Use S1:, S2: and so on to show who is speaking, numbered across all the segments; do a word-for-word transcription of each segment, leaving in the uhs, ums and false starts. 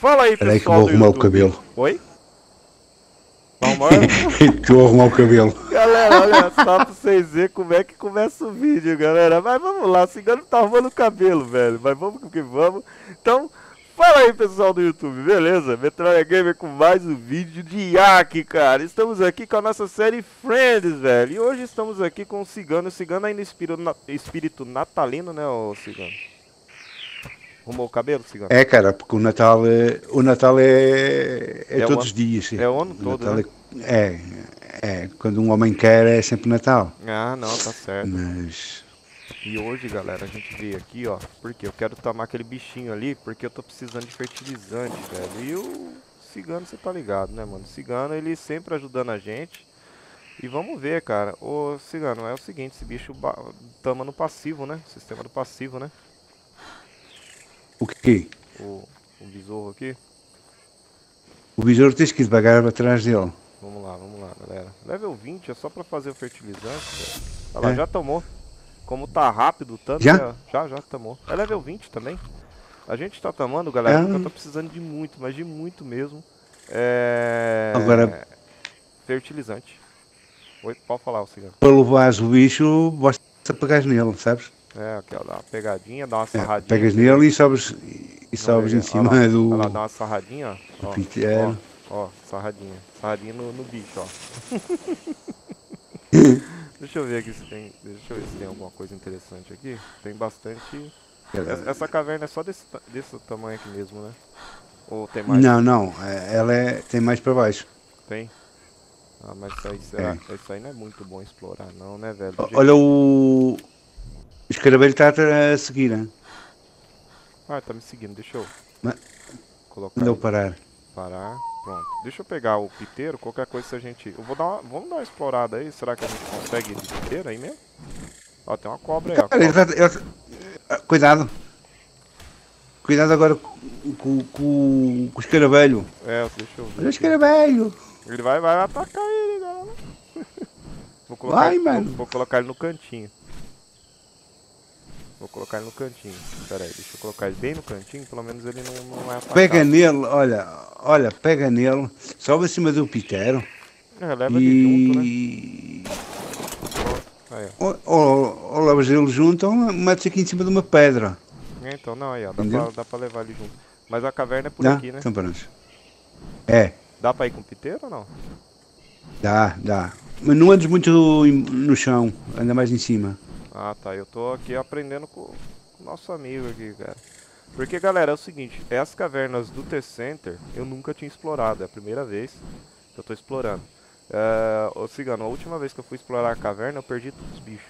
S1: Fala aí,
S2: Peraí que
S1: pessoal
S2: vou
S1: do
S2: arrumar o
S1: YouTube.
S2: cabelo.
S1: Oi? Vamos
S2: Que eu vou arrumar o cabelo.
S1: Galera, olha só pra vocês verem como é que começa o vídeo, galera. Mas vamos lá, o Cigano tá arrumando o cabelo, velho. Mas vamos que vamos. Então, fala aí, pessoal do YouTube, beleza? Metroid Gamer com mais um vídeo de Yak, cara. Estamos aqui com a nossa série Friends, velho. E hoje estamos aqui com o Cigano. O Cigano ainda inspirou na... espírito natalino, né, ô Cigano? Arrumou o cabelo, Cigano?
S2: É, cara, porque o Natal é, o Natal é, é,
S1: É o
S2: todos
S1: ano-
S2: os dias.
S1: é o ano
S2: O
S1: todo,
S2: Natal
S1: né?
S2: é, é, é, quando um homem quer é sempre Natal.
S1: Ah, não, tá certo.
S2: Mas
S1: E hoje, galera, a gente veio aqui, ó, porque eu quero tomar aquele bichinho ali, porque eu tô precisando de fertilizante, velho. E o Cigano, você tá ligado, né, mano? O Cigano, ele sempre ajudando a gente. E vamos ver, cara. Ô, Cigano, é o seguinte, esse bicho ba- tama no passivo, né? Sistema do passivo, né?
S2: o quê?
S1: O, o besouro aqui.
S2: O besouro tens que ir devagar atrás dele.
S1: Vamos lá, vamos lá, galera. Level vinte é só pra fazer o fertilizante, velho. Olha lá,
S2: É.
S1: já tomou. Como tá rápido o tanto,
S2: Já?
S1: né? Já, já tomou. É level vinte também. A gente tá tomando, galera,
S2: Ah.
S1: porque eu tô precisando de muito, mas de muito mesmo. É...
S2: Agora,
S1: Fertilizante. Oi, pode falar, o Cigano.
S2: para levares o bicho, basta pegares nele, sabes?
S1: É, aqui, ó, dá uma pegadinha, dá uma
S2: É,
S1: sarradinha.
S2: pegas
S1: entendeu?
S2: nele e sobes, e
S1: Não,
S2: sobes
S1: olha
S2: em cima
S1: lá,
S2: do,
S1: olha lá, dá uma sarradinha, ó.
S2: do
S1: Ó,
S2: piteiro.
S1: ó, ó, sarradinha. Sarradinha no, no bicho, ó. Deixa eu ver aqui se tem. Deixa eu ver se tem alguma coisa interessante aqui. Tem bastante. Essa, essa caverna é só desse, ta- desse tamanho aqui mesmo, né? Ou tem mais?
S2: Não, não, é- ela é, tem mais para baixo.
S1: Tem? Ah, mas isso aí, será? Isso aí não é muito bom explorar, não, né, velho? Do jeito-
S2: Olha o. O escaravelho está a seguir, hein?
S1: Ah, tá me seguindo, deixa eu
S2: Mas-
S1: colocar
S2: Andou
S1: ele.
S2: parar.
S1: Parar, pronto. Deixa eu pegar o piteiro, qualquer coisa se a gente... Eu vou dar uma... Vamos dar uma explorada aí, será que a gente consegue de piteiro aí mesmo? Ó, tem uma cobra aí, ó.
S2: Cara, ele
S1: Cobra.
S2: tá- ele- ah, cuidado. Cuidado agora com, com, com, com o escaravelho.
S1: É, deixa eu ver.
S2: Olha o
S1: aqui.
S2: escaravelho.
S1: Ele vai, vai atacar ele, galera. Vou colocar,
S2: Vai,
S1: ele-
S2: mano.
S1: Vou, vou colocar ele no cantinho. Vou colocar ele no cantinho. Pera aí, deixa eu colocar ele bem no cantinho, pelo menos ele não, não é atacado.
S2: Pega nele, olha, olha, pega nele, sobe acima do pitero
S1: É, leva ele junto, né?
S2: e.
S1: Pronto. Aí, ó.
S2: Ou, ou, ou levas ele junto ou metes aqui em cima de uma pedra.
S1: É, então, não, aí, ó. Dá
S2: Entendeu?
S1: pra, dá pra levar ele junto. Mas a caverna é por
S2: Dá?
S1: aqui, né?
S2: Então pronto. É,
S1: Dá pra ir com o piteiro ou não?
S2: dá, dá. Mas não andes muito em- no chão, anda mais em cima.
S1: Ah, tá. Eu tô aqui aprendendo com o nosso amigo aqui, cara. Porque, galera, é o seguinte. Essas cavernas do T-Center eu nunca tinha explorado. É a primeira vez que eu tô explorando. É, ô, Cigano, a última vez que eu fui explorar a caverna, eu perdi todos os bichos.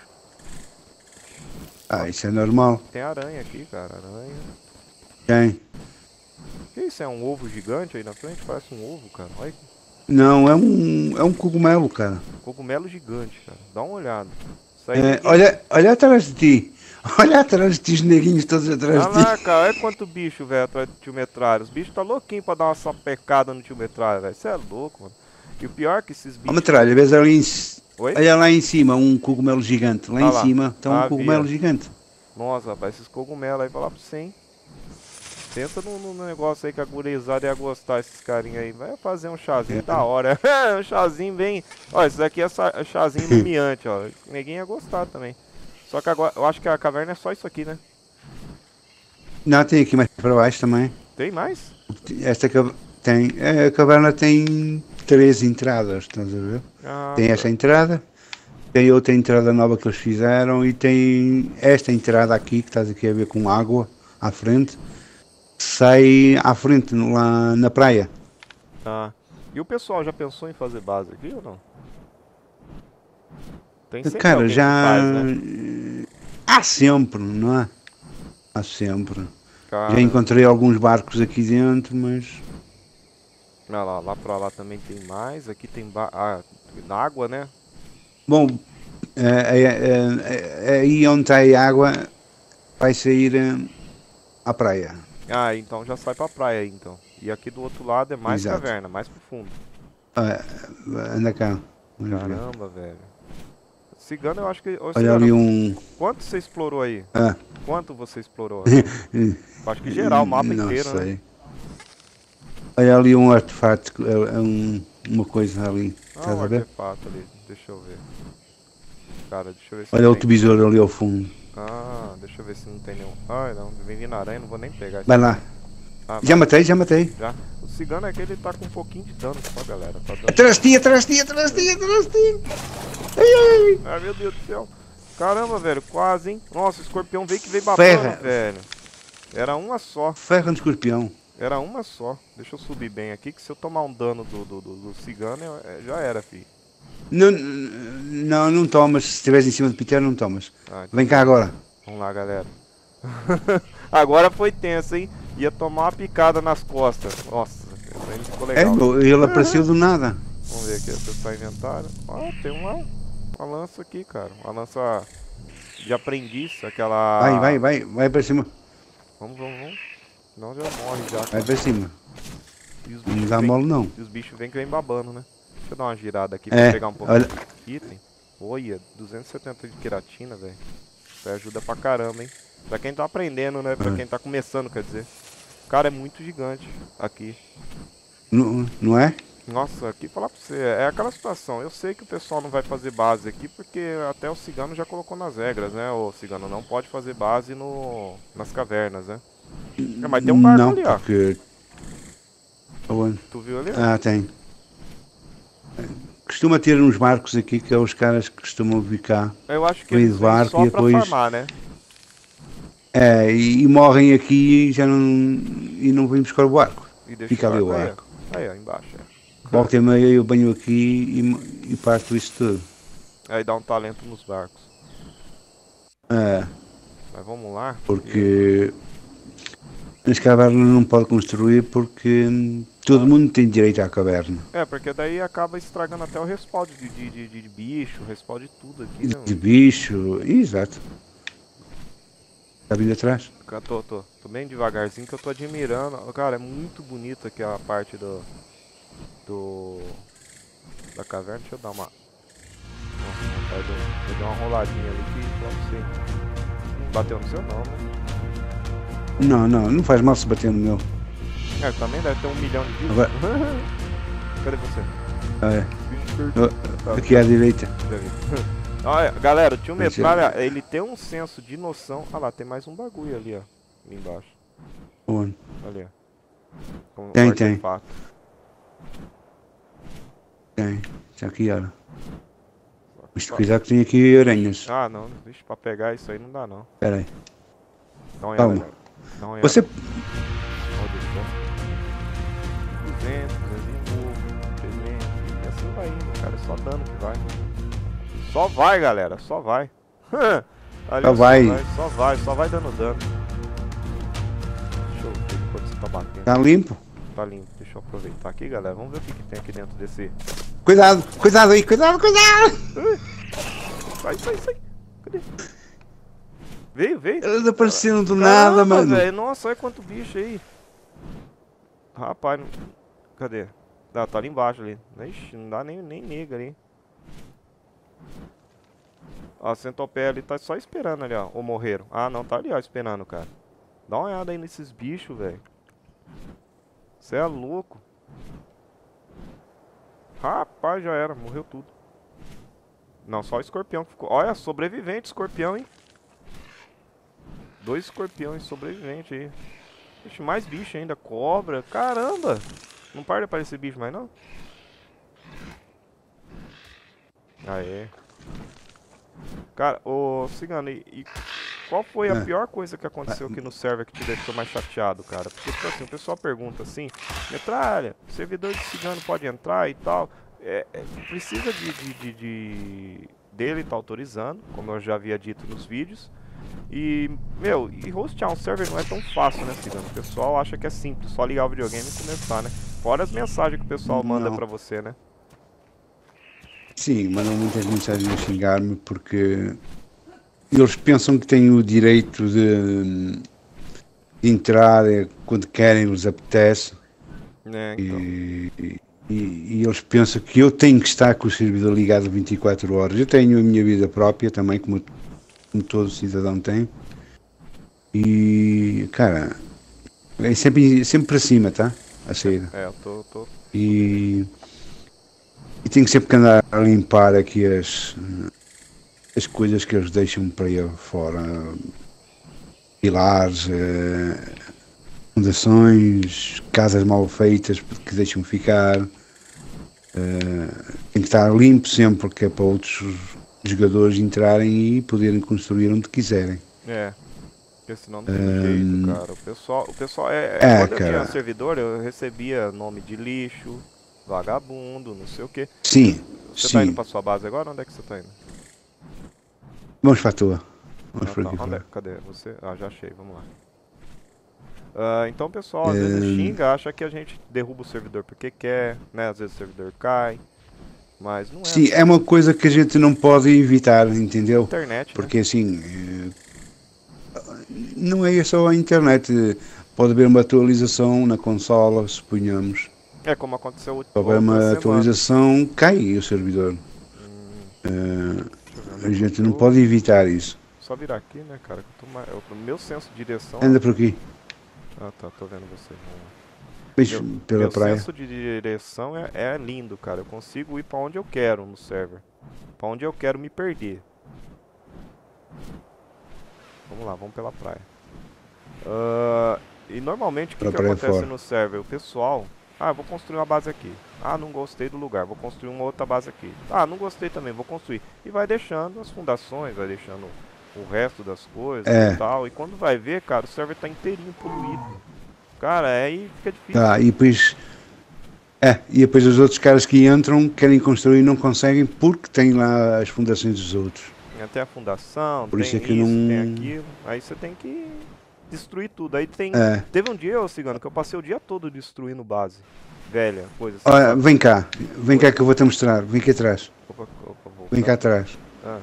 S2: Ah, isso é normal.
S1: Tem aranha aqui, cara. Aranha.
S2: Tem.
S1: Que isso? É um ovo gigante aí na frente? Parece um ovo, cara. Olha que
S2: Não, é um, é um cogumelo, cara.
S1: cogumelo gigante, cara. Dá uma olhada. Isso aí
S2: É,
S1: ninguém-
S2: olha, olha atrás de ti. Olha atrás de ti, os neguinhos todos atrás
S1: Olha
S2: de ti.
S1: lá, cara, olha quanto bicho, velho, atrás do tio Metralha. Os bichos tá louquinho pra dar uma sapecada no tio Metralha, velho. Você é louco, mano. E o pior é que esses
S2: Ó,
S1: bichos...
S2: metralha, vês ali em, c-
S1: Oi?
S2: olha lá em cima, um cogumelo gigante. Lá
S1: Ah
S2: em
S1: lá.
S2: cima está
S1: Ah,
S2: um cogumelo
S1: vi, ó.
S2: gigante.
S1: Nossa, rapaz, esses cogumelos aí, falar pra você, hein. Pensa no, no negócio aí que a gurizada ia gostar, esses carinha aí. Vai fazer um chazinho
S2: É.
S1: da hora. Um chazinho bem... Ó, esse daqui é sa- chazinho iluminante, ó. Ninguém ia gostar também. Só que agora, eu acho que a caverna é só isso aqui, né?
S2: Não, tem aqui mais para baixo também.
S1: Tem mais?
S2: Esta ca- tem, é, a caverna tem três entradas, estás a ver?
S1: Ah,
S2: Tem
S1: tá.
S2: esta entrada, tem outra entrada nova que eles fizeram e tem esta entrada aqui que estás aqui a ver com água à frente, sai à frente lá na praia.
S1: Tá. E o pessoal já pensou em fazer base aqui ou não? Tem sempre
S2: Cara,
S1: alguém que
S2: já
S1: faz, né?
S2: há sempre, não é? Há sempre.
S1: Cara,
S2: Já encontrei alguns barcos aqui dentro, mas
S1: olha lá, lá pra lá também tem mais. Aqui tem ba... ah, na água, né?
S2: bom, é, é, é, é aí onde está a água vai sair é, à praia.
S1: Ah, então já sai pra praia aí, então. E aqui do outro lado é mais
S2: Exato.
S1: caverna, mais pro fundo.
S2: Ah, anda cá. Vamos ver.
S1: Caramba, velho. Cigano, eu acho que... Ô,
S2: Olha
S1: Cigano,
S2: ali um.
S1: quanto você explorou aí?
S2: Ah,
S1: Quanto você explorou? Eu acho que geral, o mapa
S2: não
S1: inteiro, né?
S2: sei. Olha ali um artefato, é, é um, uma coisa ali.
S1: Ah,
S2: Estás
S1: um
S2: a ver?
S1: artefato ali. Deixa eu ver. Cara, deixa eu ver se
S2: Olha
S1: tem.
S2: outro besouro ali ao fundo.
S1: Ah, deixa eu ver se não tem nenhum. Ai, não. Vem vindo aranha, não vou nem pegar isso
S2: Vai
S1: aqui.
S2: lá.
S1: Ah,
S2: Já
S1: vai.
S2: matei, já matei.
S1: Já. O cigano é que ele tá com um pouquinho de dano só, galera. Tá dando...
S2: Atrás de ti, atrás de ti, atrás de ti, atrás de ti. Ai, ai.
S1: Ai, meu Deus do céu. Caramba, velho, quase, hein? Nossa, o escorpião veio que veio
S2: Ferra.
S1: babando, velho. Era uma só.
S2: Ferro de escorpião.
S1: Era uma só. Deixa eu subir bem aqui, que se eu tomar um dano do, do, do, do cigano, é, já era, fi.
S2: Não, não, não tomas. Se estiveres em cima do Peter, não tomas.
S1: Ah, então
S2: Vem cá agora.
S1: vamos lá, galera. Agora foi tenso, hein? Ia tomar uma picada nas costas. Nossa, isso aí não ficou
S2: É,
S1: legal.
S2: ele apareceu do nada.
S1: Vamos ver aqui, acessar inventário. Ah, tem uma, uma lança aqui, cara. Uma lança de aprendiz, aquela...
S2: Vai, vai, vai, vai para cima.
S1: Vamos, vamos, vamos. Senão já morre já.
S2: Vai para cima.
S1: E os
S2: Não
S1: bichos
S2: dá
S1: vem,
S2: mole não.
S1: e os bichos vêm que vem babando, né? Deixa eu dar uma girada aqui pra
S2: É,
S1: pegar um pouco
S2: olha.
S1: de item. Olha, duzentos e setenta de queratina, velho. Isso aí ajuda pra caramba, hein? Pra quem tá aprendendo, né? Pra
S2: É.
S1: quem tá começando, quer dizer. Cara, é muito gigante aqui.
S2: Não, não é?
S1: Nossa, aqui falar pra você, é aquela situação. Eu sei que o pessoal não vai fazer base aqui porque até o cigano já colocou nas regras, né? O cigano não pode fazer base no, nas cavernas, né? É, mas tem um barco
S2: Não,
S1: ali, ó.
S2: porque... Aonde?
S1: Tu viu ali?
S2: Ah, tem. Costuma ter uns barcos aqui que é os caras que costumam vir cá.
S1: Eu acho que
S2: Vem
S1: eles
S2: de
S1: vêm
S2: barco
S1: só
S2: e
S1: pra
S2: depois-
S1: farmar, né?
S2: É, e, e morrem aqui e já não, e não vêm buscar o barco.
S1: E deixa
S2: Fica ali o
S1: aí, ó.
S2: barco.
S1: Aí, ó, embaixo. É.
S2: Volta e meia eu banho aqui e, e parto isso tudo.
S1: Aí dá um talento nos barcos.
S2: É,
S1: Mas vamos lá.
S2: porque as cavernas não pode construir porque todo mundo tem direito à caverna.
S1: É, porque daí acaba estragando até o respawn de, de, de, de, de bicho, respawn de tudo aqui, né?
S2: De bicho, exato. Está vindo atrás?
S1: Mano? Tô, tô, tô bem devagarzinho que eu tô admirando. Cara, é muito bonito aqui a parte do... Do... Da caverna. Deixa eu dar uma... Nossa, rapaz, eu, eu dei uma roladinha ali que pra você. Bateu no seu não, né?
S2: Não, não, não faz mal se bater no meu.
S1: É, também deve ter um milhão de bichos.
S2: Agora-
S1: Cadê você?
S2: É,
S1: Bicho perdido. Tá,
S2: aqui à direita.
S1: já vi. Olha, galera, o tio
S2: Mas é-
S1: Metralha, ele tem um senso de noção. Ah lá, tem mais um bagulho ali, ó. Ali embaixo.
S2: Onde?
S1: Ali, ó. Um
S2: Tem, tem.
S1: artefato.
S2: Tem. Está aqui, olha. Mas cuidado que tem aqui aranhas.
S1: Ah, não. Vixe, pra pegar isso aí não dá, não.
S2: Espera aí.
S1: Dá uma olhada,
S2: Calma.
S1: galera. Dá uma olhada.
S2: Você...
S1: Olha só. duzentos, duzentos e pouco, trezentos. E assim vai indo, cara. É só dano que vai. Só vai, galera. Só vai. Ali,
S2: Só vai.
S1: Só vai, só vai dando dano. Deixa eu ver enquanto você tá batendo.
S2: Tá limpo?
S1: Tá limpo. Deixa eu aproveitar aqui, galera. Vamos ver o que, que tem aqui dentro desse...
S2: Cuidado, cuidado aí, cuidado, cuidado!
S1: Sai, sai, sai. Cadê? Veio, veio.
S2: Eles apareceram do
S1: Caramba,
S2: nada, mano.
S1: véio. Nossa, olha quanto bicho aí. Rapaz, não... cadê? Ah, tá ali embaixo ali. Ixi, não dá nem, nem nega ali. Ó, a centopeia ali tá só esperando ali, ó. Ou morreram. Ah, não, tá ali, ó, esperando, cara. Dá uma olhada aí nesses bichos, velho. Você é louco. Rapaz, já era, morreu tudo. Não, só o escorpião que ficou. Olha, sobrevivente escorpião, hein? Dois escorpiões sobreviventes aí. Ixi, mais bicho ainda, cobra. Caramba! Não para de aparecer bicho mais não? Aê. Cara, ô Cigano, e, e qual foi a
S2: É.
S1: pior coisa que aconteceu aqui no server que te deixou mais chateado, cara? Porque, tipo assim, o pessoal pergunta assim, Metralha, servidor de Cigano pode entrar e tal. É, é, precisa de, de, de, de dele tá autorizando, como eu já havia dito nos vídeos. E, meu, e hostear um server não é tão fácil, né, Cigano? O pessoal acha que é simples, só ligar o videogame e começar, né? Fora as mensagens que o pessoal manda
S2: Não.
S1: pra você, né?
S2: Sim, mandam muitas mensagens a xingar-me porque eles pensam que têm o direito de, de entrar quando querem, lhes apetece.
S1: É, então.
S2: E, e, e eles pensam que eu tenho que estar com o servidor ligado vinte e quatro horas. Eu tenho a minha vida própria também, como, como todo cidadão tem. E, cara, é sempre, sempre para cima, tá? a saída.
S1: É, eu tô... tô...
S2: E, e tenho sempre que andar a limpar aqui as, as coisas que eles deixam para aí fora. Pilares, eh, fundações, casas mal feitas que deixam ficar. Uh, tem que estar limpo sempre, que é para outros jogadores entrarem e poderem construir onde quiserem.
S1: É, porque senão não tem um, jeito, cara. O pessoal, o pessoal é,
S2: é
S1: quando eu
S2: cara,
S1: tinha servidor, eu recebia nome de lixo, vagabundo, não sei o que.
S2: Sim,
S1: Você
S2: sim.
S1: tá indo pra sua base agora? Onde é que você tá indo?
S2: Vamos para a tua. Vamos
S1: Ah,
S2: por
S1: tá.
S2: aqui
S1: Onde é?
S2: fora.
S1: Cadê você? Ah, já achei, vamos lá. Uh, então o pessoal às vezes xinga, acha que a gente derruba o servidor porque quer, né? Às vezes o servidor cai, mas não é
S2: Sim,
S1: assim.
S2: é uma coisa que a gente não pode evitar, entendeu?
S1: Internet,
S2: Porque
S1: né?
S2: assim, não é só a internet, pode haver uma atualização na consola, suponhamos.
S1: É como aconteceu
S2: Se houver
S1: outra
S2: uma
S1: semana.
S2: atualização, cai o servidor.
S1: Hum,
S2: Uh,
S1: deixa eu ver,
S2: a gente
S1: eu...
S2: não pode evitar isso.
S1: Só virar aqui, né, cara? Eu tô mais... eu... O meu senso de direção...
S2: Anda por aqui.
S1: Ah, tá, tô vendo você.
S2: Bicho,
S1: Meu,
S2: pela
S1: meu
S2: praia.
S1: senso de direção é, é lindo, cara. Eu consigo ir pra onde eu quero no server. Pra onde eu quero me perder. Vamos lá, vamos pela praia. Uh, e normalmente o que, que acontece fora. no server? O pessoal... Ah, vou construir uma base aqui. Ah, não gostei do lugar, vou construir uma outra base aqui. Ah, não gostei também, vou construir. E vai deixando as fundações, vai deixando o resto das coisas é. e tal. E quando vai ver, cara, o server tá inteirinho poluído. Cara, aí fica difícil.
S2: Tá, e depois... É, e depois os outros caras que entram, querem construir e não conseguem porque têm lá as fundações dos outros.
S1: Tem a fundação,
S2: Por
S1: tem
S2: isso, é que
S1: isso,
S2: não...
S1: tem aquilo. Aí você tem que destruir tudo. Aí tem...
S2: É.
S1: Teve um dia, ô Cigano, que eu passei o dia todo destruindo base. Velha, coisa assim.
S2: Olha, vem cá, vem cá que eu vou-te mostrar. Vem aqui atrás.
S1: Opa, opa, vou
S2: vem cá atrás.
S1: Ah.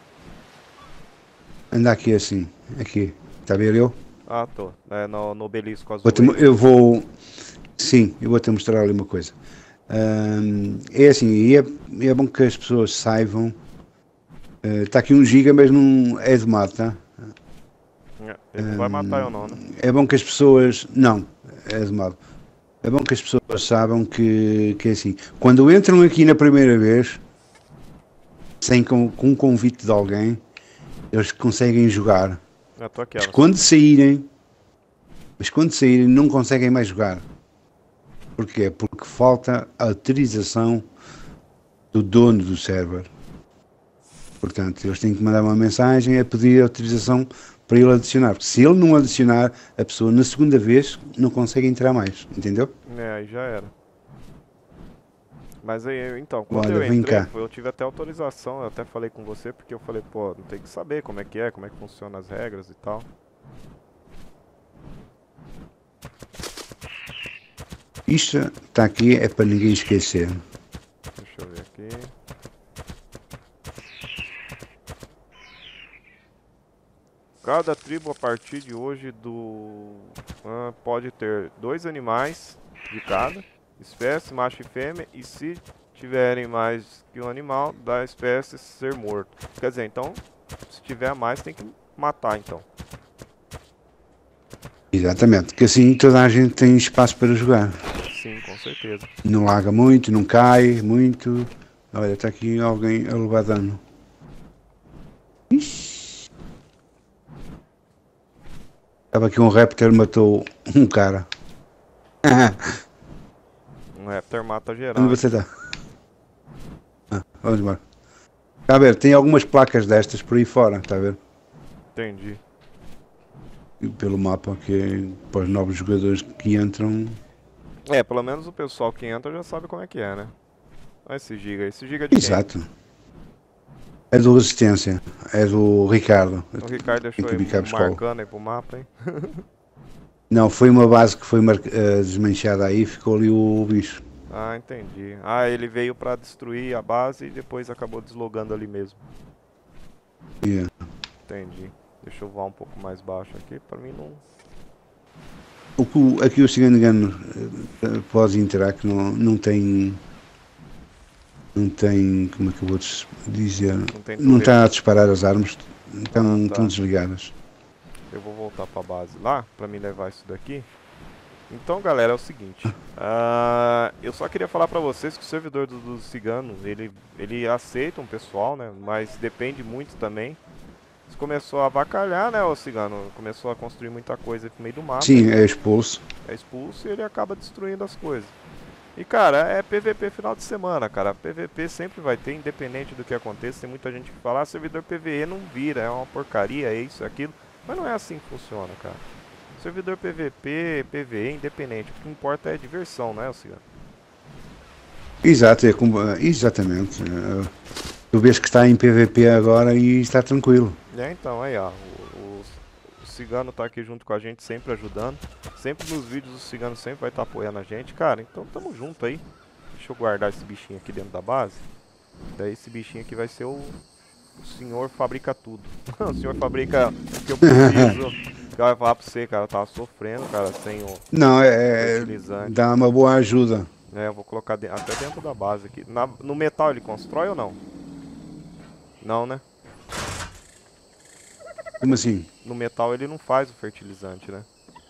S2: Anda aqui assim, aqui. Está a ver eu?
S1: Ah, tô. É no, no obelisco azul.
S2: Vou eu vou... Sim, eu vou-te mostrar ali uma coisa. Um, é assim, e é, é bom que as pessoas saibam. Está uh, aqui um giga, mas não é de mato, tá?
S1: Ele não um, vai matar eu não, né?
S2: É bom que as pessoas... Não, é de mato. É bom que as pessoas saibam que, que é assim, quando entram aqui na primeira vez, sem com, com um convite de alguém, eles conseguem jogar.
S1: Eu tô aqui,
S2: mas quando saírem, mas quando saírem não conseguem mais jogar. Porquê? Porque falta a autorização do dono do server. Portanto, eles têm que mandar uma mensagem a pedir autorização para ele adicionar, porque se ele não adicionar, a pessoa na segunda vez não consegue entrar mais, entendeu?
S1: É, aí já era. Mas aí, então, quando
S2: Olha,
S1: eu entrei,
S2: cá.
S1: eu tive até autorização, eu até falei com você, porque eu falei, pô, não tem que saber como é que é, como é que funciona as regras e tal.
S2: Isto está aqui, é para ninguém esquecer.
S1: Deixa eu ver aqui. Cada tribo a partir de hoje do ah, pode ter dois animais de cada espécie, macho e fêmea, e se tiverem mais que um animal da espécie ser morto. Quer dizer, então, se tiver mais tem que matar então.
S2: Exatamente, que assim toda a gente tem espaço para jogar.
S1: Sim, com certeza.
S2: Não larga muito, não cai muito. Olha, está aqui alguém a levar dano. Ixi. Estava aqui um Raptor, matou um cara.
S1: Um Raptor mata geral.
S2: Onde você está? Ah, vamos embora. Está a ver, tem algumas placas destas por aí fora, está a ver?
S1: Entendi.
S2: E pelo mapa, que é para os novos jogadores que entram...
S1: É, pelo menos o pessoal que entra já sabe como é que é, né? Olha esse giga, esse giga de
S2: Exato. Quem? É do Resistência, é do Ricardo.
S1: O Ricardo deixou aí marcando aí pro mapa, hein?
S2: Não, foi uma base que foi uh, desmanchada aí e ficou ali o bicho.
S1: Ah, entendi. Ah, ele veio pra destruir a base e depois acabou deslogando ali mesmo.
S2: Yeah.
S1: Entendi. Deixa eu voar um pouco mais baixo aqui, pra mim não...
S2: O que aqui o Cigano Gano uh, pode entrar, que não, não tem... Não tem, como é que eu vou dizer, não, não está a disparar as armas, estão, ah, tá. estão desligadas.
S1: Eu vou voltar para a base lá, para me levar isso daqui. Então, galera, é o seguinte. Uh, eu só queria falar pra vocês que o servidor do, do Cigano, ele, ele aceita um pessoal, né? Mas depende muito também. Você começou a avacalhar, né, o Cigano? Começou a construir muita coisa no meio do mapa.
S2: Sim, é expulso.
S1: É expulso e ele acaba destruindo as coisas. E, cara, é P V P final de semana, cara. P V P sempre vai ter, independente do que aconteça. Tem muita gente que fala, ah, servidor P V E não vira, é uma porcaria, é isso, é aquilo. Mas não é assim que funciona, cara. Servidor P V P, P V E, independente. O que importa é a diversão, né, Cigano?
S2: Exato, é como, exatamente. Tu vês que está em P V P agora e está tranquilo.
S1: É, então, aí, ó. O, o, o Cigano tá aqui junto com a gente, sempre ajudando. Sempre nos vídeos o Cigano sempre vai estar tá apoiando a gente, cara. Então tamo junto aí. Deixa eu guardar esse bichinho aqui dentro da base. Daí esse bichinho aqui vai ser o... O senhor fabrica tudo. O senhor fabrica o que eu preciso. Eu ia falar pra você, cara, eu tava sofrendo, cara, sem o
S2: Não, é,
S1: fertilizante.
S2: dá uma boa ajuda.
S1: É, eu vou colocar de, até dentro da base aqui. Na, no metal ele constrói ou não? Não, né?
S2: Como assim?
S1: No metal ele não faz o fertilizante, né?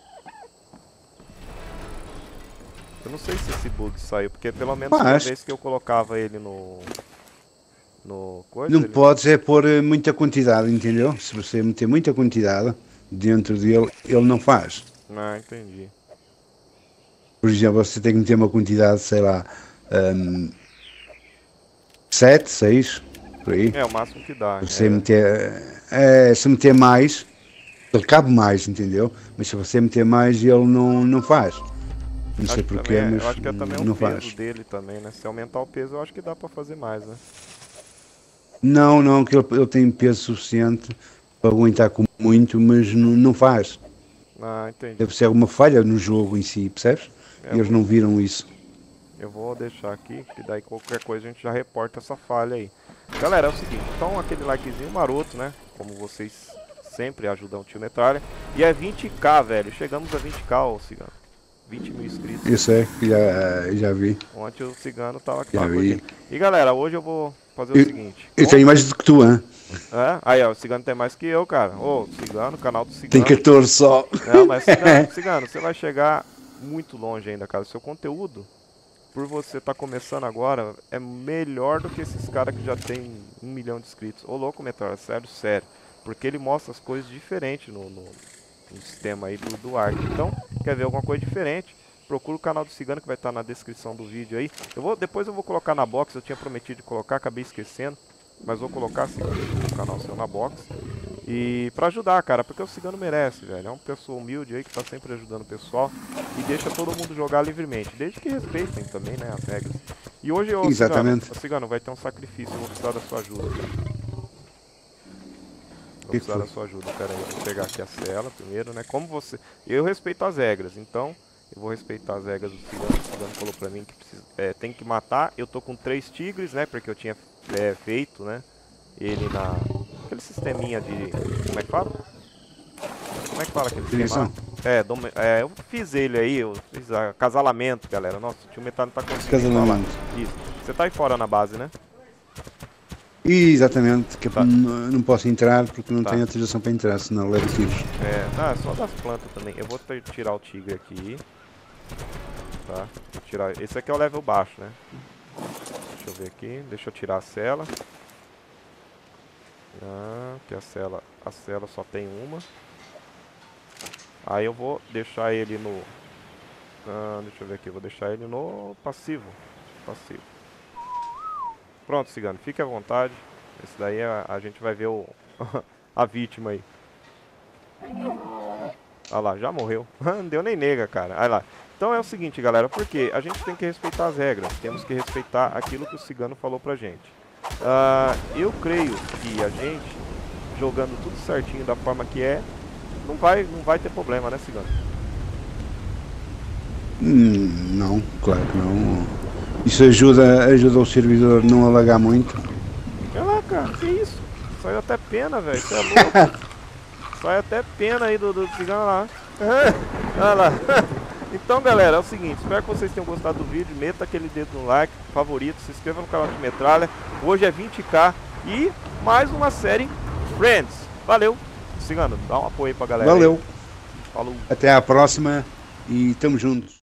S1: Eu não sei se esse bug saiu, porque pelo menos
S2: Mas...
S1: toda vez que eu colocava ele no... No coisa,
S2: não
S1: ele...
S2: podes é pôr muita quantidade, entendeu? Se você meter muita quantidade dentro dele, ele não faz.
S1: Ah, entendi.
S2: Por exemplo, você tem que meter uma quantidade, sei lá, um, sete, seis, por aí.
S1: É, o máximo que dá.
S2: Você
S1: é.
S2: meter, é, se meter mais, ele cabe mais, entendeu? Mas se você meter mais, ele não, não faz. Não
S1: Acho
S2: sei
S1: que
S2: porquê,
S1: também é-
S2: mas
S1: eu acho que é também o
S2: não
S1: peso
S2: faz.
S1: dele também, né? Se aumentar o peso, eu acho que dá pra fazer mais, né?
S2: Não, não, que ele, ele tem peso suficiente para aguentar com muito, mas não, não faz.
S1: Ah, entendi.
S2: Deve ser alguma falha no jogo em si, percebes?
S1: É,
S2: Eles não viram isso.
S1: Eu vou deixar aqui, que daí qualquer coisa a gente já reporta essa falha aí. Galera, é o seguinte, então aquele likezinho maroto, né? Como vocês sempre ajudam o Tio Metralha. E é vinte k, velho. Chegamos a vinte k, ô Cigano. vinte mil inscritos.
S2: Isso é, já, já vi.
S1: Ontem o Cigano tava aqui.
S2: Já
S1: tava
S2: vi.
S1: curtindo. E galera, hoje eu vou fazer o
S2: Eu-
S1: seguinte.
S2: Eu tenho mais do que tu, hein?
S1: É? Aí, ó, o Cigano tem mais que eu, cara. Ô, Cigano, canal do
S2: Tem
S1: Cigano.
S2: catorze só.
S1: Não, mas Cigano, Cigano, você vai chegar muito longe ainda, cara. O seu conteúdo, por você estar tá começando agora, é melhor do que esses caras que já tem um milhão de inscritos. Ô, louco, Meteoro, sério, sério. Porque ele mostra as coisas diferentes no, no, no sistema aí do, do Ark. Então, quer ver alguma coisa diferente? Procura o canal do Cigano que vai estar tá na descrição do vídeo aí. Eu vou, depois eu vou colocar na box, eu tinha prometido de colocar, acabei esquecendo. Mas vou colocar assim, o canal seu na box. E pra ajudar, cara, porque o Cigano merece, velho. É uma pessoa humilde aí que tá sempre ajudando o pessoal. E deixa todo mundo jogar livremente. Desde que respeitem também, né, as regras. E hoje, ô,
S2: Exatamente.
S1: Cigano, ô, Cigano, vai ter um sacrifício. Eu vou precisar da sua ajuda, cara. Vou
S2: Que
S1: precisar
S2: foi?
S1: da sua ajuda. Pera aí, eu vou pegar aqui a cela primeiro, né? Como você... Eu respeito as regras, então... Eu vou respeitar as regras do Cigano. O Cigano falou pra mim que precisa, é, tem que matar. Eu tô com três tigres, né? Porque eu tinha é, feito, né? Ele na... Aquele sisteminha de... Como é que fala? Como é que fala aquele sistema? É, dom, é, eu fiz ele aí, eu fiz acasalamento, galera. Nossa, o tio Metal não tá conseguindo falar.
S2: Casalamento.
S1: Isso. Você tá aí fora na base, né?
S2: Exatamente, que
S1: Tá.
S2: não, não posso entrar porque não
S1: Tá.
S2: tenho autorização para entrar, senão levo tiros.
S1: É, ah, só das plantas também. Eu vou ter- tirar o tigre aqui. Tá? Vou tirar. Esse aqui é o level baixo, né? Deixa eu ver aqui. Deixa eu tirar a cela. Ah, que a cela, a cela só tem uma. Aí eu vou deixar ele no... Ah, deixa eu ver aqui. Vou deixar ele no passivo. Passivo. Pronto, Cigano. Fique à vontade. Esse daí a, a gente vai ver o a vítima aí. Olha lá, já morreu. Não deu nem nega, cara. Olha lá. Então é o seguinte, galera. Porque a gente tem que respeitar as regras. Temos que respeitar aquilo que o Cigano falou pra gente. Ah, eu creio que a gente, jogando tudo certinho da forma que é, não vai, não vai ter problema, né, Cigano?
S2: Hum, não, claro que não. Isso ajuda, ajuda o servidor a não alagar muito.
S1: Olha lá, cara, que isso? Saiu até pena, velho. Você é louco. Sai até pena aí do, do Cigano lá. Olha lá. Então, galera, é o seguinte. Espero que vocês tenham gostado do vídeo. Meta aquele dedo no like, favorito. Se inscreva no canal de Metralha. Hoje é vinte k. E mais uma série Friends. Valeu. Cigano, dá um apoio aí pra galera.
S2: Valeu.
S1: Aí. Falou.
S2: Até a próxima. e estamos juntos.